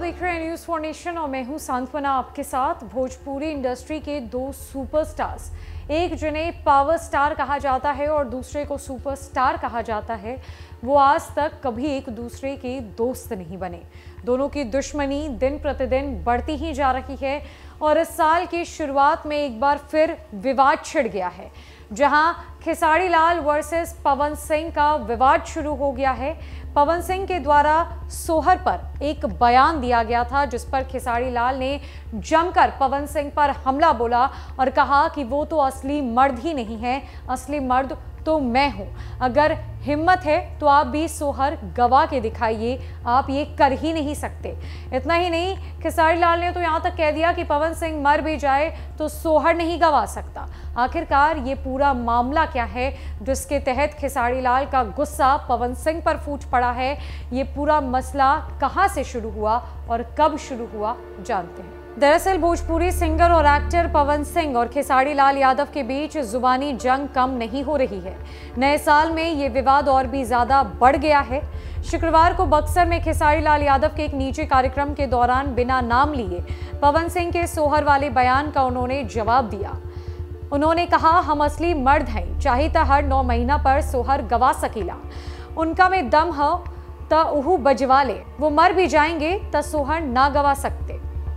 देख रहे हैं न्यूज़ फॉर नेशन और मैं हूं सांत्वना आपके साथ। भोजपुरी इंडस्ट्री के दो सुपरस्टार्स, एक जिन्हें पावर स्टार कहा जाता है और दूसरे को सुपरस्टार कहा जाता है, वो आज तक कभी एक दूसरे के दोस्त नहीं बने। दोनों की दुश्मनी दिन प्रतिदिन बढ़ती ही जा रही है और इस साल की शुरुआत में एक बार फिर विवाद छिड़ गया है, जहां खेसारी लाल वर्सेस पवन सिंह का विवाद शुरू हो गया है। पवन सिंह के द्वारा सोहर पर एक बयान दिया गया था जिस पर खेसारी लाल ने जमकर पवन सिंह पर हमला बोला और कहा कि वो तो असली मर्द ही नहीं है, असली मर्द तो मैं हूं। अगर हिम्मत है तो आप भी सोहर गवा के दिखाइए, आप ये कर ही नहीं सकते। इतना ही नहीं, खेसारी लाल ने तो यहां तक कह दिया कि पवन सिंह मर भी जाए तो सोहर नहीं गवा सकता। आखिरकार ये पूरा मामला क्या है जिसके तहत खेसारी लाल का गुस्सा पवन सिंह पर फूट पड़ा है? ये पूरा मसला कहां से शुरू हुआ और कब शुरू हुआ, जानते हैं। दरअसल भोजपुरी सिंगर और एक्टर पवन सिंह और खेसारी लाल यादव के बीच जुबानी जंग कम नहीं हो रही है। नए साल में ये विवाद और भी ज्यादा बढ़ गया है। शुक्रवार को बक्सर में खेसारी लाल यादव के एक निजी कार्यक्रम के दौरान बिना नाम लिए पवन सिंह के सोहर वाले बयान का उन्होंने जवाब दिया। उन्होंने कहा, हम असली मर्द हैं, चाहे तो हर 9 महीना पर सोहर गवा सकीला। उनका में दम हो त उहू बजवा ले, वो मर भी जाएंगे त सोहर ना गवा सकते।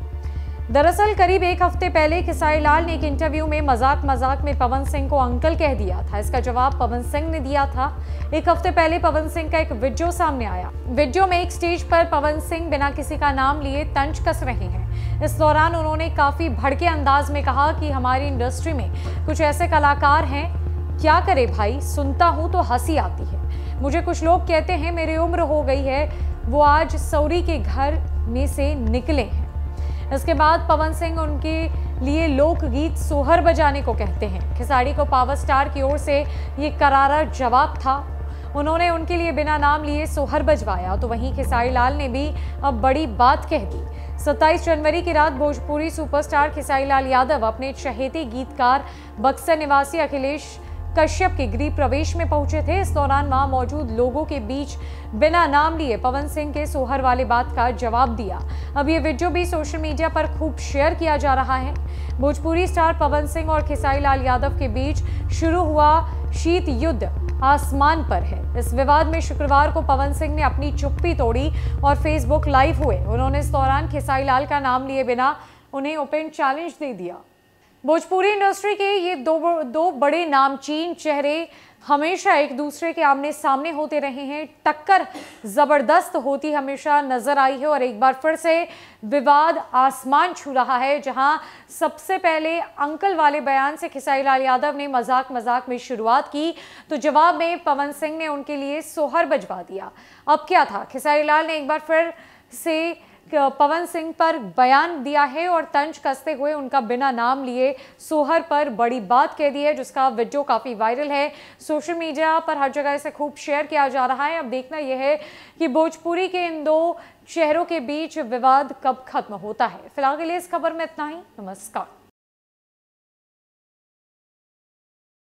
दरअसल करीब एक हफ्ते पहले खेसारी लाल ने एक इंटरव्यू में मजाक में पवन सिंह को अंकल कह दिया था। इसका जवाब पवन सिंह ने दिया था। एक हफ्ते पहले पवन सिंह का एक वीडियो सामने आया। वीडियो में एक स्टेज पर पवन सिंह बिना किसी का नाम लिए तंज कस रहे हैं। इस दौरान उन्होंने काफी भड़के अंदाज में कहा कि हमारी इंडस्ट्री में कुछ ऐसे कलाकार हैं, क्या करे भाई, सुनता हूं तो हंसी आती है। मुझे कुछ लोग कहते हैं मेरी उम्र हो गई है, वो आज सौरी के घर में से निकले हैं। इसके बाद पवन सिंह उनके लिए लोकगीत सोहर बजाने को कहते हैं। खेसारी को पावर स्टार की ओर से ये करारा जवाब था। उन्होंने उनके लिए बिना नाम लिए सोहर बजवाया, तो वहीं खेसारी लाल ने भी अब बड़ी बात कह दी। 27 जनवरी की रात भोजपुरी सुपरस्टार खेसारी लाल यादव अपने चहेते गीतकार बक्सर निवासी अखिलेश कश्यप के गृह प्रवेश में पहुंचे थे। इस दौरान वहां मौजूद लोगों के बीच बिना नाम लिए पवन सिंह के सोहर वाले बात का जवाब दिया। अब ये वीडियो भी सोशल मीडिया पर खूब शेयर किया जा रहा है। भोजपुरी स्टार पवन सिंह और खेसारी लाल यादव के बीच शुरू हुआ शीत युद्ध आसमान पर है। इस विवाद में शुक्रवार को पवन सिंह ने अपनी चुप्पी तोड़ी और फेसबुक लाइव हुए। उन्होंने इस दौरान खेसारी लाल का नाम लिए बिना उन्हें ओपन चैलेंज दे दिया। भोजपुरी इंडस्ट्री के ये दो बड़े नामचीन चेहरे हमेशा एक दूसरे के आमने सामने होते रहे हैं। टक्कर जबरदस्त होती हमेशा नजर आई है और एक बार फिर से विवाद आसमान छू रहा है, जहां सबसे पहले अंकल वाले बयान से खेसारी लाल यादव ने मजाक में शुरुआत की, तो जवाब में पवन सिंह ने उनके लिए सोहर बजवा दिया। अब क्या था, खेसारी लाल ने एक बार फिर से पवन सिंह पर बयान दिया है और तंज कसते हुए उनका बिना नाम लिए सोहर पर बड़ी बात कह दी है, जिसका वीडियो काफी वायरल है। सोशल मीडिया पर हर जगह इसे खूब शेयर किया जा रहा है। अब देखना यह है कि भोजपुरी के इन दो चेहरों के बीच विवाद कब खत्म होता है। फिलहाल के लिए इस खबर में इतना ही। नमस्कार।